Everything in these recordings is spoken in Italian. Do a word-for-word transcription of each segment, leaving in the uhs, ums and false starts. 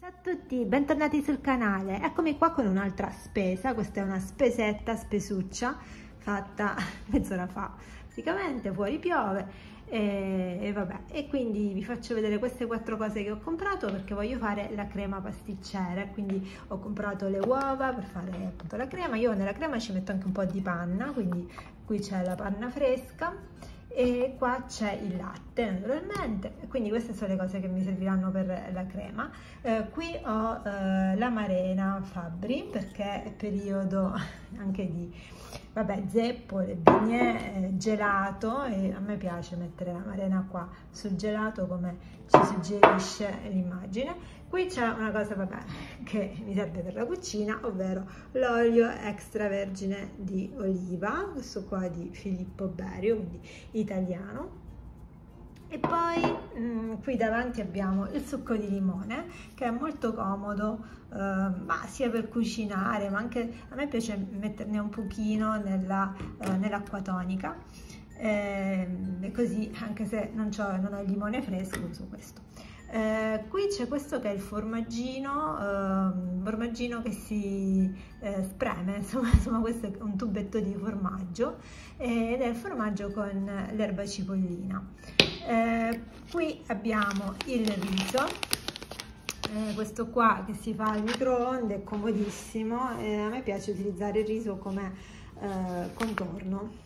Ciao a tutti, bentornati sul canale. Eccomi qua con un'altra spesa. Questa è una spesetta, spesuccia, fatta mezz'ora fa. Praticamente fuori piove e, e vabbè. E quindi vi faccio vedere queste quattro cose che ho comprato perché voglio fare la crema pasticcera. Quindi ho comprato le uova per fare appunto la crema. Io nella crema ci metto anche un po' di panna, quindi qui c'è la panna fresca e qua c'è il latte naturalmente, quindi queste sono le cose che mi serviranno per la crema. Eh, qui ho eh, l'amarena Fabbri perché è periodo anche di vabbè zeppo, le bignè, eh, gelato, e a me piace mettere l'amarena qua sul gelato come ci suggerisce l'immagine. Qui c'è una cosa vabbè che mi serve per la cucina, ovvero l'olio extravergine di oliva, questo qua di Filippo Berio, quindi italiano. E poi mh, qui davanti abbiamo il succo di limone che è molto comodo, eh, ma sia per cucinare, ma anche a me piace metterne un pochino nella, eh, nell'acqua tonica, eh, e così anche se non, non ho il limone fresco uso questo. Eh, qui c'è questo che è il formaggino, eh, formaggino che si eh, spreme, insomma, insomma questo è un tubetto di formaggio eh, ed è il formaggio con l'erba cipollina. Eh, qui abbiamo il riso, eh, questo qua che si fa al microonde, è comodissimo, eh, a me piace utilizzare il riso come eh, contorno.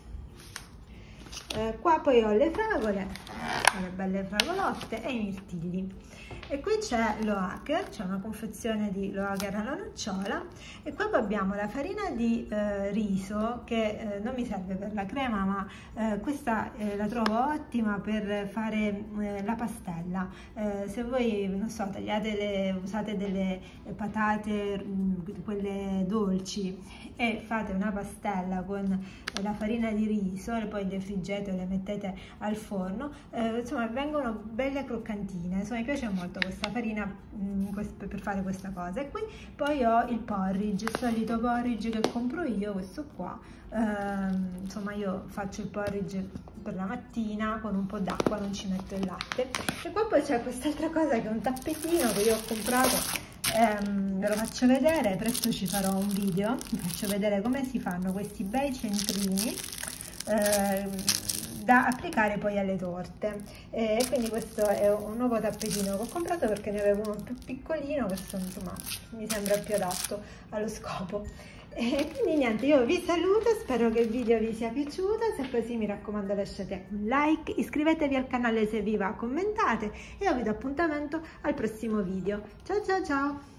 Eh, qua poi ho le fragole, le belle fragolotte e i mirtilli. E qui c'è l'Oaker, c'è una confezione di l'Oaker alla nocciola, e qua abbiamo la farina di eh, riso che eh, non mi serve per la crema, ma eh, questa eh, la trovo ottima per fare eh, la pastella. Eh, se voi non so, tagliate le, usate delle patate, mh, quelle dolci, e fate una pastella con la farina di riso e poi le friggete o le mettete al forno, eh, insomma vengono belle croccantine. Insomma mi piace molto questa farina mh, per fare questa cosa. E qui poi ho il porridge, il solito porridge che compro io, questo qua. Eh, insomma io faccio il porridge per la mattina con un po' d'acqua, non ci metto il latte. E qua poi c'è quest'altra cosa che è un tappetino che io ho comprato. Um, ve lo faccio vedere, presto ci farò un video, vi faccio vedere come si fanno questi bei centrini eh, da applicare poi alle torte. E quindi questo è un nuovo tappetino che ho comprato perché ne avevo uno più piccolino, questo insomma mi sembra più adatto allo scopo. E quindi niente, io vi saluto, spero che il video vi sia piaciuto. Se è così mi raccomando lasciate un like, iscrivetevi al canale se vi va, commentate, e io vi do appuntamento al prossimo video. Ciao ciao ciao!